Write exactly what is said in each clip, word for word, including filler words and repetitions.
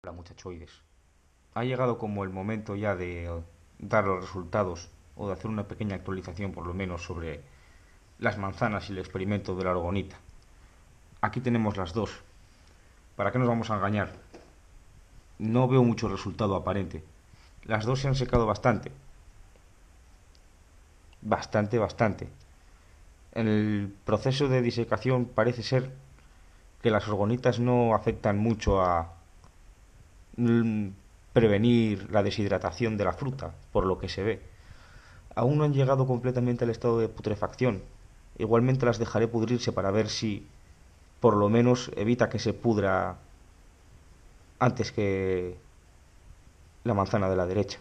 Hola muchachoides. Ha llegado como el momento ya de eh, dar los resultados o de hacer una pequeña actualización por lo menos sobre las manzanas y el experimento de la orgonita. Aquí tenemos las dos. ¿Para qué nos vamos a engañar? No veo mucho resultado aparente. Las dos se han secado bastante. Bastante, bastante. En el proceso de disecación parece ser que las orgonitas no afectan mucho a mm, prevenir la deshidratación de la fruta, por lo que se ve. Aún no han llegado completamente al estado de putrefacción. Igualmente las dejaré pudrirse para ver si por lo menos evita que se pudra antes que la manzana de la derecha.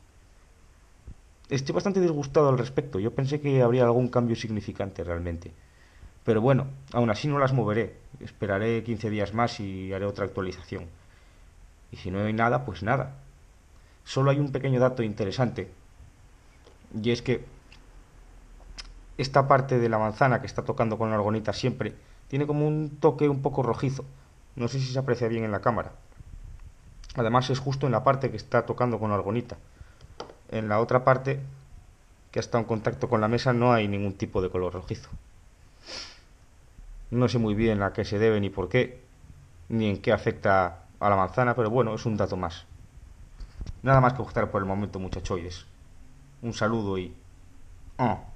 Estoy bastante disgustado al respecto. Yo pensé que habría algún cambio significante realmente. Pero bueno, aún así no las moveré. Esperaré quince días más y haré otra actualización. Y si no hay nada, pues nada. Solo hay un pequeño dato interesante. Y es que esta parte de la manzana que está tocando con la orgonita siempre tiene como un toque un poco rojizo. No sé si se aprecia bien en la cámara. Además es justo en la parte que está tocando con la orgonita. En la otra parte que está en contacto con la mesa no hay ningún tipo de color rojizo. No sé muy bien a qué se debe ni por qué, ni en qué afecta a la manzana, pero bueno, es un dato más. Nada más que gustar por el momento, muchachoides. Un saludo y... ¡Oh!